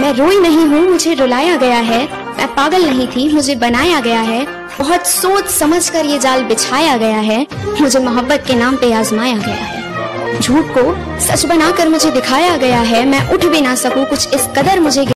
मैं रोई नहीं हूँ, मुझे रुलाया गया है। मैं पागल नहीं थी, मुझे बनाया गया है। बहुत सोच समझ कर ये जाल बिछाया गया है। मुझे मोहब्बत के नाम पे आजमाया गया है। झूठ को सच बनाकर मुझे दिखाया गया है। मैं उठ भी ना सकूं, कुछ इस कदर मुझे